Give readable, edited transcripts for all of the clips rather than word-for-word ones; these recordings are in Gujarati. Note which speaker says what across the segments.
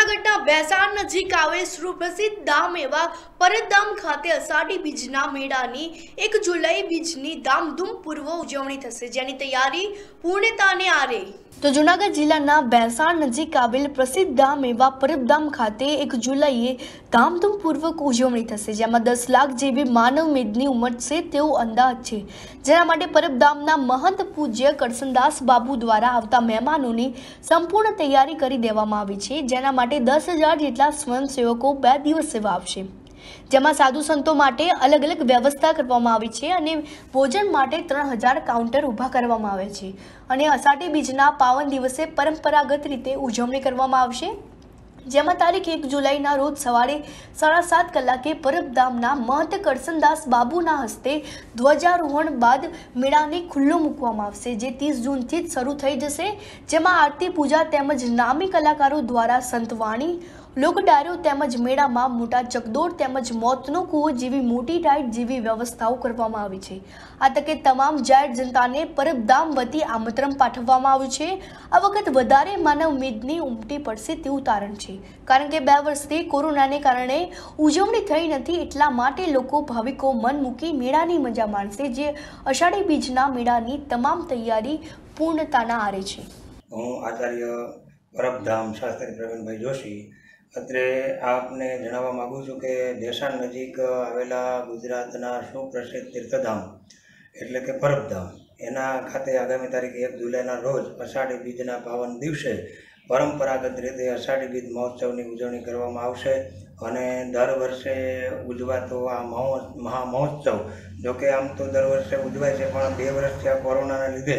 Speaker 1: જૂનાગઢના બેસાણ નજીક આવેલ સુપ્રસિદ્ધ ધામ એવા પરબધામ ખાતે અષાઢી બીજના મેળાની 1 જુલાઈ બીજની ધામધૂમપૂર્વક ઉજવણી થશે, જેની તૈયારી પૂર્ણતાને આરે। તો જૂનાગઢ જિલ્લાના બેસાણ નજીક આવેલ પ્રસિદ્ધ ધામ એવા પરબધામ ખાતે 1 જુલાઈએ ધામધૂમપૂર્વક ઉજવણી થશે, જેમાં 10 લાખ જેવી માનવ મેદની ઉમટશે તેવો અંદાજ છે, જેના માટે પરબધામના મહંત પૂજ્ય કરસનદાસ બાપુ દ્વારા આવતા મહેમાનોની સંપૂર્ણ તૈયારી કરી દેવામાં આવી છે, જેના માટે 10,000 જેટલા સ્વયંસેવકો 2 દિવસ સેવા આપશે, જેમાં સાધુ સંતો માટે અલગ અલગ વ્યવસ્થા કરવામાં આવી છે અને ભોજન માટે 3,000 કાઉન્ટર ઊભા કરવામાં આવે છે અને અષાઢી બીજના પાવન દિવસે પરંપરાગત રીતે ઉજવણી કરવામાં આવશે, જેમાં તારીખ 1 જુલાઈના રોજ સવારે 7:30 કલાકે પરબધામના મહંત કરસનદાસ બાબુના હસ્તે ધ્વજારોહણ બાદ મેળાને ખુલ્લો મૂકવામાં આવશે, જે 30 જૂનથી જ શરૂ થઈ જશે, જેમાં આરતી પૂજા તેમજ નામી કલાકારો દ્વારા સંતવાણી, લોકડાયરો તેમજ મેળામાં મોટા ચકદોડ તેમજ મોતનો કૂવો જેવી મોટી રાઈડ જેવી વ્યવસ્થાઓ કરવામાં આવી છે। આ તકે તમામ જાહેર જનતાને પરબધામ વતી આમંત્રણ પાઠવવામાં આવ્યું છે। આ વખત વધારે માનવ મેદની ઉમટી પડશે તેવું તારણ છે, કારણ કે 2 વર્ષથી કોરોનાને કારણે ઉજવણી થઈ નથી, એટલા માટે લોકો ભાવિકો મન મૂકી મેળાની મજા માણશે, જે અષાઢી બીજના મેળાની તમામ તૈયારી પૂર્ણતાના આરે છે।
Speaker 2: હું આચાર્ય પરબધામ શાસ્ત્રી પ્રવીણભાઈ જોશી અત્રે આપને જણાવવા માગું છું કે બેસાણ નજીક આવેલા ગુજરાતના સુપ્રસિદ્ધ તીર્થધામ એટલે કે પરબધામ એના ખાતે આગામી તારીખ 1 જુલાઈના રોજ અષાઢી બીજના પાવન દિવસે પરંપરાગત રીતે અષાઢી બીજ મહોત્સવની ઉજવણી કરવામાં આવશે અને દર વર્ષે ઉજવાતો આ મહામહોત્સવ જોકે આમ તો દર વર્ષે ઉજવાય છે, પણ 2 વર્ષથી આ કોરોનાના લીધે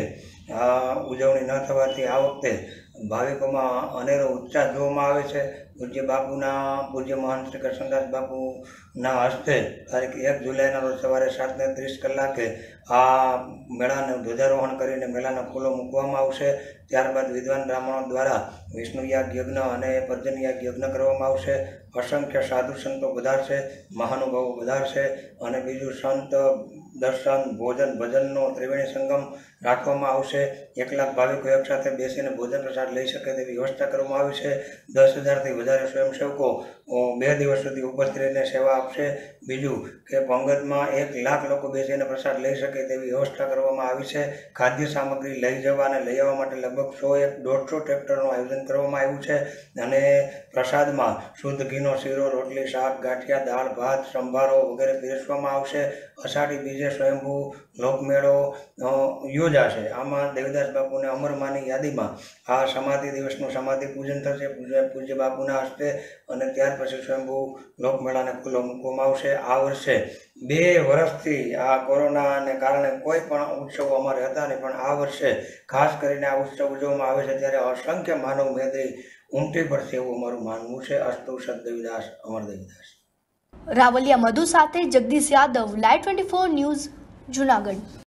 Speaker 2: ઉજવણી ન થવાથી આ વખતે ભાવિકોમાં અનેરો ઉત્સાહ જોવામાં આવે છે। પૂજ્ય મહાન શ્રી કરસનદાસ બાપુના હસ્તે તારીખ 1 જુલાઈના રોજ સવારે 7:30 કલાકે આ મેળાનું ધ્વજારોહણ કરીને મેળાનો ખુલ્લો મૂકવામાં આવશે। ત્યારબાદ વિદ્વાન બ્રાહ્મણો દ્વારા વિષ્ણુ યાગ યજ્ઞ અને પર્જન્ય યાગ યજ્ઞ કરવામાં આવશે। અસંખ્ય સાધુ સંતો પધારશે, મહાનુભાવો પધારશે અને બીજું સંત દર્શન ભોજન ભજનનો ત્રિવેણી સંગમ રાખવામાં આવશે। 1 લાખ ભાવિકો એકસાથે બેસીને ભોજન પ્રસાદ લઈ શકે તેવી વ્યવસ્થા કરવામાં આવી છે। 10,000થી વધારે સ્વયંસેવકો 2 દિવસ સુધી ઉપસ્થિત રહીને સેવા આપશે। બીજું કે પંગતમાં 1 લાખ લોકો બેસીને પ્રસાદ લઈ શકે તેવી વ્યવસ્થા કરવામાં આવી છે। ખાદ્ય સામગ્રી લઈ જવા અને લઈ આવવા માટે લગભગ 100-150 ટ્રેક્ટરનું આયોજન કરવામાં આવ્યું છે અને પ્રસાદમાં શુદ્ધ ઘીનો શીરો, રોટલી, શાક, ગાંઠિયા, દાળ, ભાત, સંભારો વગેરે પીરસવામાં આવશે। અષાઢી બીજે સ્વયંભૂ લોકમેળો યોજાશે। આમાં દેવદાસ બાપુને અમરમાની યાદીમાં આ સમાધિ દિવસનું સમાધિ પૂજન થશે પૂજ્ય બાપુના હસ્તે અને ત્યાર પછી સ્વયંભૂ લોકમેળાને ખુલ્લો મૂકવામાં આવશે। આ વર્ષે 2 વર્ષથી આ કોરોનાને કારણે કોઈ પણ ઉત્સવો અમારે હતા નહીં, પણ આ વર્ષે ખાસ કરીને આ ઉત્સવ ઉજવવામાં આવે છે ત્યારે અસંખ્ય માનવ મેદની ઉમટી પડશે એવું અમારું માનવું છે। અસ્તુ સત દેવીદાસ અમર દેવીદાસ।
Speaker 1: રાવલિયા મધુ સાથે જગદીશ યાદવ, લાઈવ 24 ન્યૂઝ, જૂનાગઢ।